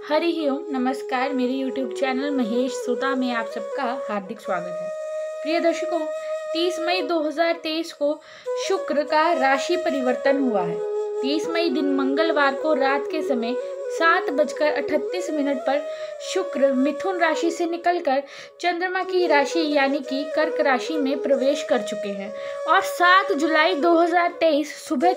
हरि ओम नमस्कार। मेरे YouTube channel Mahesh सोता में आप सबका हार्दिक स्वागत है। प्रिय दर्शकों, 30 मई 2023 को शुक्र का राशि परिवर्तन हुआ है। 30 मई दिन मंगलवार को रात के समय 7:38 पर शुक्र मिथुन राशि से निकलकर चंद्रमा की राशि यानी कि कर्क राशि में प्रवेश कर चुके हैं और 7 जुलाई 2023 सुबह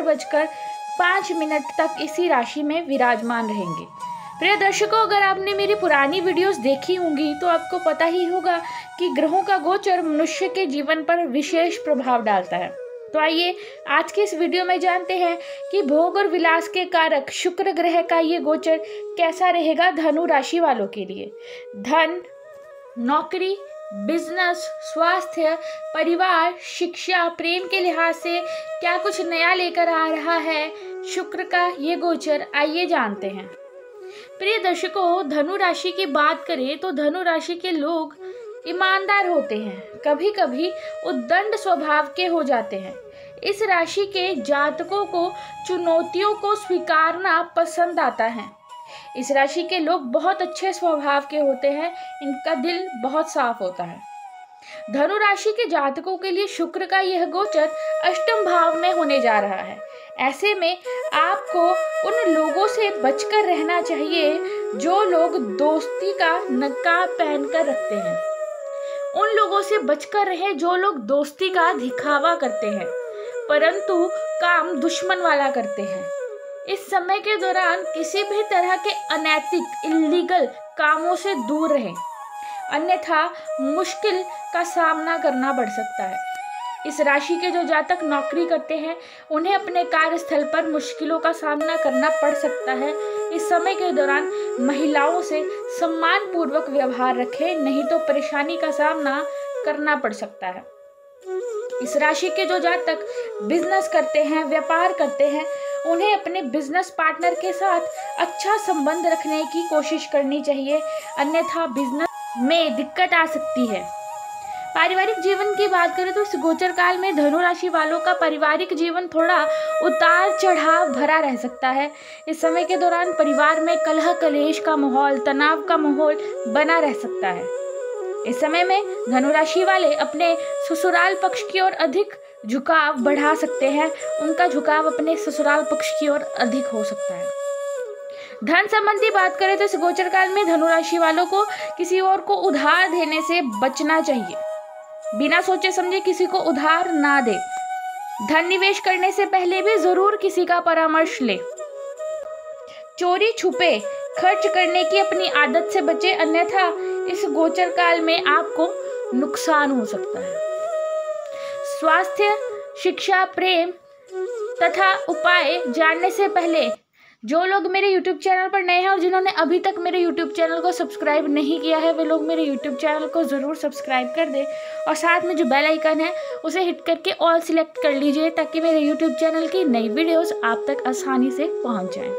4:05 तक इसी राशि में विराजमान रहेंगे। प्रिय दर्शकों, अगर आपने मेरी पुरानी वीडियोस देखी होंगी तो आपको पता ही होगा कि ग्रहों का गोचर मनुष्य के जीवन पर विशेष प्रभाव डालता है। तो आइए आज के इस वीडियो में जानते हैं कि भोग और विलास के कारक शुक्र ग्रह का ये गोचर कैसा रहेगा धनु राशि वालों के लिए। धन, नौकरी, बिजनेस, स्वास्थ्य, परिवार, शिक्षा, प्रेम के लिहाज से क्या कुछ नया लेकर आ रहा है शुक्र का ये गोचर, आइए जानते हैं। प्रिय दर्शकों, धनु राशि की बात करें तो धनु राशि के लोग ईमानदार होते हैं, कभी कभी उद्दंड स्वभाव के हो जाते हैं। इस राशि के जातकों को चुनौतियों को स्वीकारना पसंद आता है। इस राशि के लोग बहुत अच्छे स्वभाव के होते हैं, इनका दिल बहुत साफ होता है। धनु राशि के जातकों के लिए शुक्र का यह गोचर अष्टम भाव में होने जा रहा है। ऐसे में आपको उन लोगों से बचकर रहना चाहिए जो लोग दोस्ती का नकाब पहनकर रखते हैं। उन लोगों से बचकर रहें जो लोग दोस्ती का दिखावा करते हैं परंतु काम दुश्मन वाला करते हैं। इस समय के दौरान किसी भी तरह के अनैतिक इल्लीगल कामों से दूर रहें, अन्यथा मुश्किल का सामना करना पड़ सकता है। इस राशि के जो जातक नौकरी करते हैं उन्हें अपने कार्यस्थल पर मुश्किलों का सामना करना पड़ सकता है। इस समय के दौरान महिलाओं से सम्मान पूर्वक व्यवहार रखें, नहीं तो परेशानी का सामना करना पड़ सकता है। इस राशि के जो जातक बिजनेस करते हैं, व्यापार करते हैं, उन्हें अपने बिजनेस पार्टनर के साथ अच्छा संबंध रखने की कोशिश करनी चाहिए, अन्यथा बिजनेस में दिक्कत आ सकती है। पारिवारिक जीवन की बात करें तो इस गोचर काल में धनु राशि वालों का पारिवारिक जीवन थोड़ा उतार चढ़ाव भरा रह सकता है। इस समय के दौरान परिवार में कलह कलेश का माहौल, तनाव का माहौल बना रह सकता है। इस समय में धनु राशि वाले अपने ससुराल पक्ष की ओर अधिक झुकाव बढ़ा सकते हैं। उनका झुकाव अपने ससुराल पक्ष की ओर अधिक हो सकता है। धन संबंधी बात करें तो इस गोचर काल में धनु राशि वालों को किसी और को उधार देने से बचना चाहिए। बिना सोचे समझे किसी को उधार ना दे। धन निवेश करने से पहले भी जरूर किसी का परामर्श ले। चोरी छुपे खर्च करने की अपनी आदत से बचे, अन्यथा इस गोचर काल में आपको नुकसान हो सकता है। स्वास्थ्य, शिक्षा, प्रेम तथा उपाय जानने से पहले जो लोग मेरे YouTube चैनल पर नए हैं और जिन्होंने अभी तक मेरे YouTube चैनल को सब्सक्राइब नहीं किया है, वे लोग मेरे YouTube चैनल को ज़रूर सब्सक्राइब कर दें और साथ में जो बेल आइकन है उसे हिट करके ऑल सिलेक्ट कर लीजिए ताकि मेरे YouTube चैनल की नई वीडियोस आप तक आसानी से पहुंच जाएं।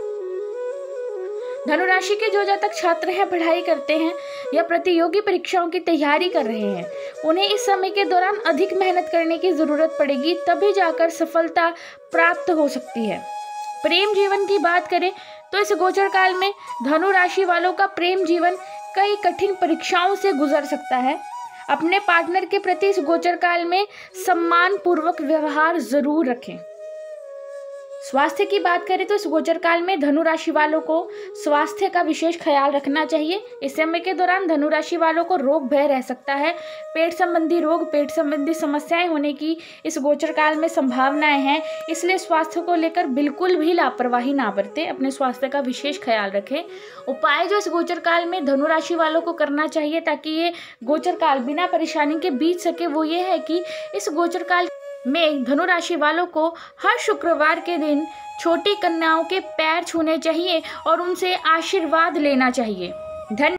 धनु राशि के जो जातक छात्र हैं, पढ़ाई करते हैं या प्रतियोगी परीक्षाओं की तैयारी कर रहे हैं, उन्हें इस समय के दौरान अधिक मेहनत करने की ज़रूरत पड़ेगी, तभी जाकर सफलता प्राप्त हो सकती है। प्रेम जीवन की बात करें तो इस गोचर काल में धनु राशि वालों का प्रेम जीवन कई कठिन परीक्षाओं से गुजर सकता है। अपने पार्टनर के प्रति इस गोचर काल में सम्मान पूर्वक व्यवहार जरूर रखें। स्वास्थ्य की बात करें तो इस गोचर काल में धनु राशि वालों को स्वास्थ्य का विशेष ख्याल रखना चाहिए। इस समय के दौरान धनु राशि वालों को रोग भय रह सकता है। पेट संबंधी रोग, पेट संबंधी समस्याएं होने की इस गोचर काल में संभावनाएं हैं, इसलिए स्वास्थ्य को लेकर बिल्कुल भी लापरवाही ना बरतें, अपने स्वास्थ्य का विशेष ख्याल रखें। उपाय जो इस गोचर काल में धनु राशि वालों को करना चाहिए ताकि ये गोचर काल बिना परेशानी के बीत सके, वो ये है कि इस गोचर काल में धनु राशि वालों को हर शुक्रवार के दिन छोटी कन्याओं के पैर छूने चाहिए और उनसे आशीर्वाद लेना चाहिए। धन्यवाद।